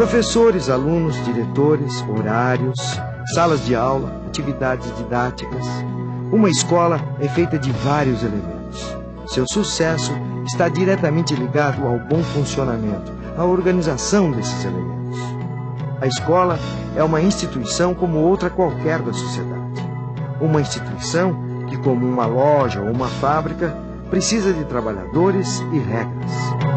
Professores, alunos, diretores, horários, salas de aula, atividades didáticas. Uma escola é feita de vários elementos. Seu sucesso está diretamente ligado ao bom funcionamento, à organização desses elementos. A escola é uma instituição como outra qualquer da sociedade. Uma instituição que, como uma loja ou uma fábrica, precisa de trabalhadores e regras.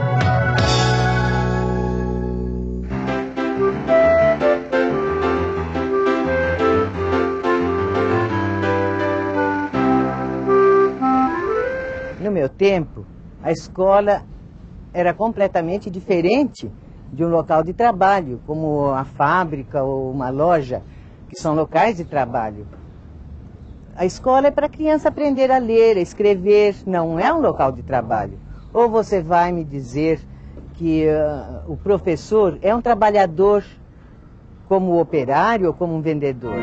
No meu tempo, a escola era completamente diferente de um local de trabalho, como a fábrica ou uma loja, que são locais de trabalho. A escola é para a criança aprender a ler, a escrever, não é um local de trabalho. Ou você vai me dizer que o professor é um trabalhador como operário ou como um vendedor?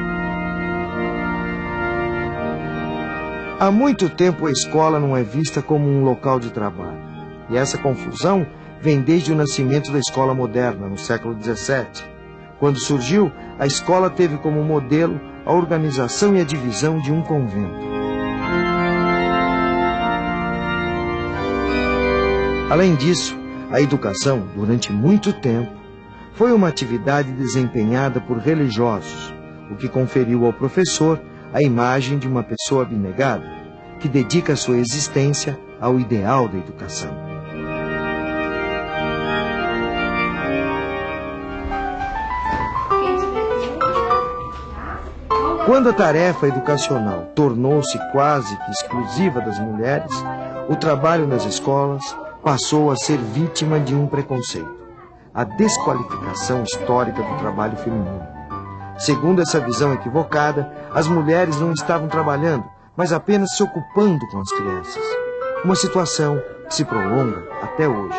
Há muito tempo a escola não é vista como um local de trabalho. E essa confusão vem desde o nascimento da escola moderna, no século XVII. Quando surgiu, a escola teve como modelo a organização e a divisão de um convento. Além disso, a educação, durante muito tempo, foi uma atividade desempenhada por religiosos, o que conferiu ao professor a imagem de uma pessoa abnegada, que dedica sua existência ao ideal da educação. Quando a tarefa educacional tornou-se quase que exclusiva das mulheres, o trabalho nas escolas passou a ser vítima de um preconceito: a desqualificação histórica do trabalho feminino. Segundo essa visão equivocada, as mulheres não estavam trabalhando, mas apenas se ocupando com as crianças. Uma situação que se prolonga até hoje.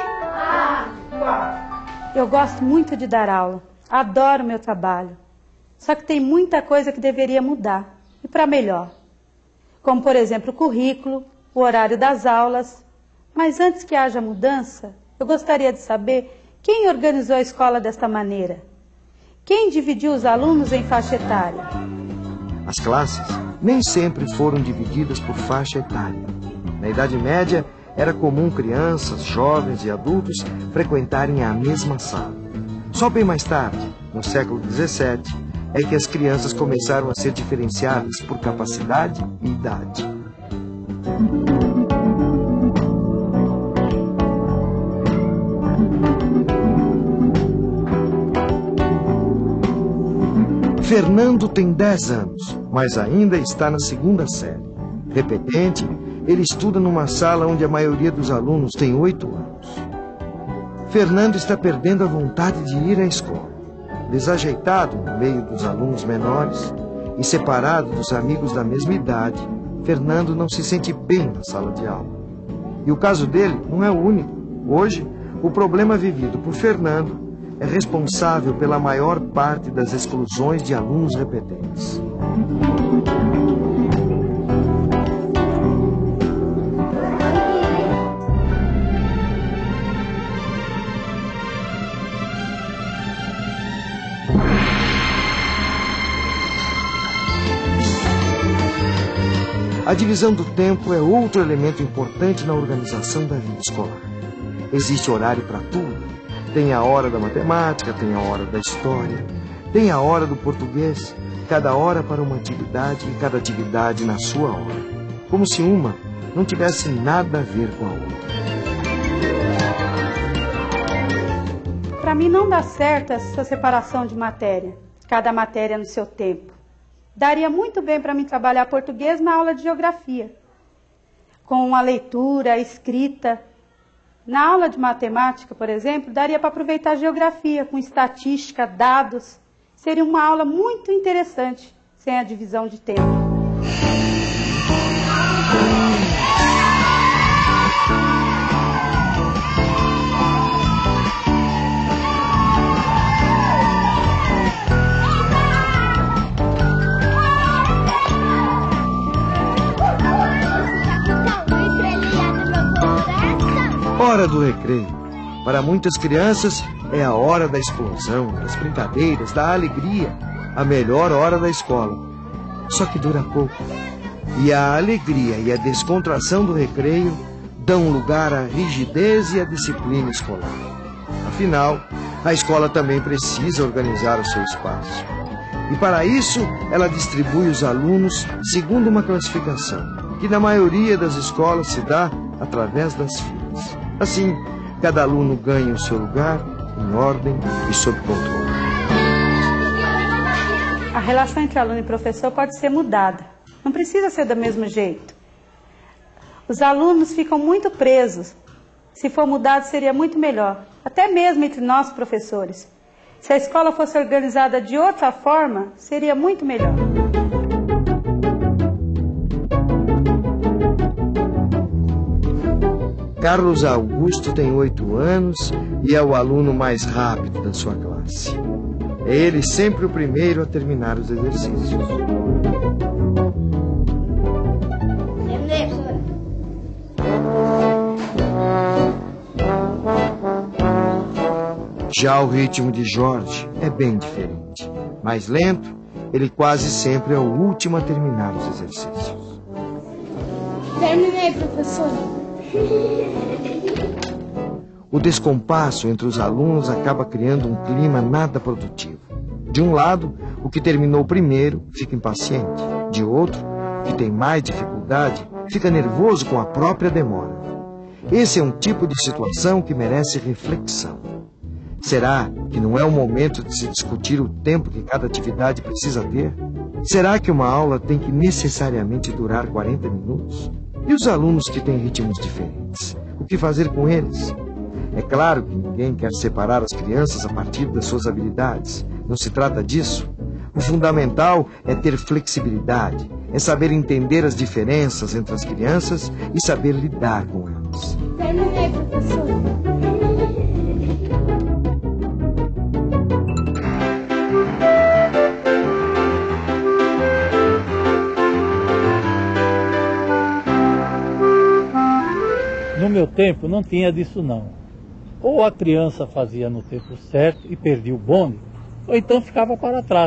Eu gosto muito de dar aula, adoro meu trabalho. Só que tem muita coisa que deveria mudar, e para melhor. Como, por exemplo, o currículo, o horário das aulas. Mas antes que haja mudança, eu gostaria de saber quem organizou a escola desta maneira. Quem dividiu os alunos em faixa etária? As classes nem sempre foram divididas por faixa etária. Na Idade Média, era comum crianças, jovens e adultos frequentarem a mesma sala. Só bem mais tarde, no século XVII, é que as crianças começaram a ser diferenciadas por capacidade e idade. Fernando tem 10 anos, mas ainda está na segunda série. Repetente, ele estuda numa sala onde a maioria dos alunos tem 8 anos. Fernando está perdendo a vontade de ir à escola. Desajeitado no meio dos alunos menores e separado dos amigos da mesma idade, Fernando não se sente bem na sala de aula. E o caso dele não é o único. Hoje, o problema vivido por Fernando é responsável pela maior parte das exclusões de alunos repetentes. A divisão do tempo é outro elemento importante na organização da vida escolar. Existe horário para tudo. Tem a hora da matemática, tem a hora da história, tem a hora do português, cada hora para uma atividade e cada atividade na sua hora. Como se uma não tivesse nada a ver com a outra. Para mim não dá certo essa separação de matéria, cada matéria no seu tempo. Daria muito bem para mim trabalhar português na aula de geografia, com a leitura, a escrita. Na aula de matemática, por exemplo, daria para aproveitar a geografia, com estatística, dados. Seria uma aula muito interessante, sem a divisão de tempo. Hora do recreio. Para muitas crianças, é a hora da explosão, das brincadeiras, da alegria, a melhor hora da escola. Só que dura pouco. E a alegria e a descontração do recreio dão lugar à rigidez e à disciplina escolar. Afinal, a escola também precisa organizar o seu espaço. E para isso, ela distribui os alunos segundo uma classificação, que na maioria das escolas se dá através das filas. Assim, cada aluno ganha o seu lugar em ordem e sob controle. A relação entre aluno e professor pode ser mudada. Não precisa ser do mesmo jeito. Os alunos ficam muito presos. Se for mudado, seria muito melhor. Até mesmo entre nós, professores. Se a escola fosse organizada de outra forma, seria muito melhor. Carlos Augusto tem 8 anos e é o aluno mais rápido da sua classe. É ele sempre o primeiro a terminar os exercícios. Já o ritmo de Jorge é bem diferente. Mais lento, ele quase sempre é o último a terminar os exercícios. Terminei, professor. O descompasso entre os alunos acaba criando um clima nada produtivo. De um lado, o que terminou primeiro fica impaciente. De outro, o que tem mais dificuldade fica nervoso com a própria demora. Esse é um tipo de situação que merece reflexão. Será que não é o momento de se discutir o tempo que cada atividade precisa ter? Será que uma aula tem que necessariamente durar 40 minutos? E os alunos que têm ritmos diferentes? O que fazer com eles? É claro que ninguém quer separar as crianças a partir das suas habilidades. Não se trata disso. O fundamental é ter flexibilidade, é saber entender as diferenças entre as crianças e saber lidar com elas. Terminei, professor. No meu tempo não tinha disso não. Ou a criança fazia no tempo certo e perdia o bonde, ou então ficava para trás.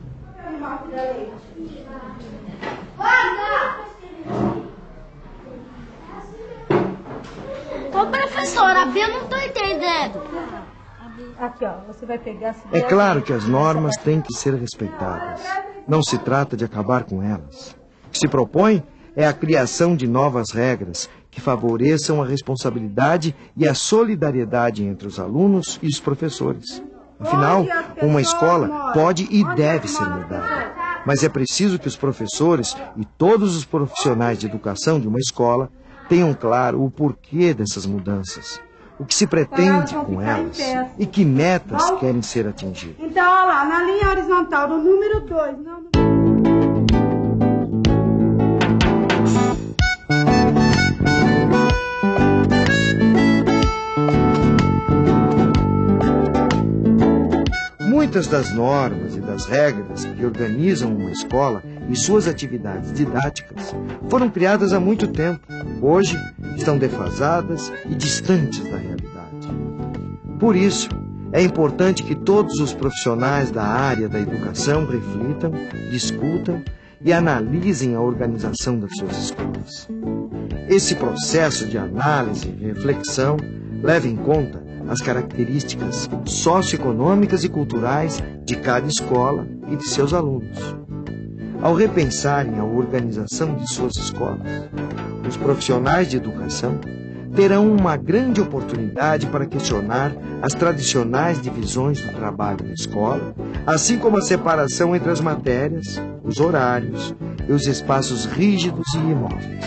Ô, professora, a Bia não tô entendendo. Aqui, ó, você vai pegar... É claro que as normas têm que ser respeitadas. Não se trata de acabar com elas. O que se propõe é a criação de novas regras que favoreçam a responsabilidade e a solidariedade entre os alunos e os professores. Afinal, uma escola pode e deve ser mudada. Mas é preciso que os professores e todos os profissionais de educação de uma escola tenham claro o porquê dessas mudanças, o que se pretende com elas e que metas querem ser atingidas. Então, olha lá, na linha horizontal do número 2... Muitas das normas e das regras que organizam uma escola e suas atividades didáticas foram criadas há muito tempo. Hoje estão defasadas e distantes da realidade. Por isso, é importante que todos os profissionais da área da educação reflitam, discutam e analisem a organização das suas escolas. Esse processo de análise e reflexão leva em conta as características socioeconômicas e culturais de cada escola e de seus alunos. Ao repensarem a organização de suas escolas, os profissionais de educação terão uma grande oportunidade para questionar as tradicionais divisões do trabalho na escola, assim como a separação entre as matérias, os horários e os espaços rígidos e imóveis.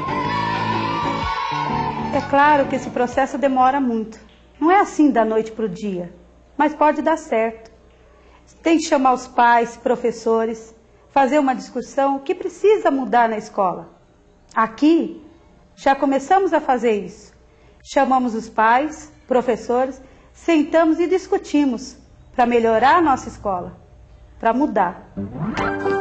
É claro que esse processo demora muito. Não é assim da noite para o dia, mas pode dar certo. Tem que chamar os pais, professores, fazer uma discussão, o que precisa mudar na escola. Aqui, já começamos a fazer isso. Chamamos os pais, professores, sentamos e discutimos para melhorar a nossa escola, para mudar.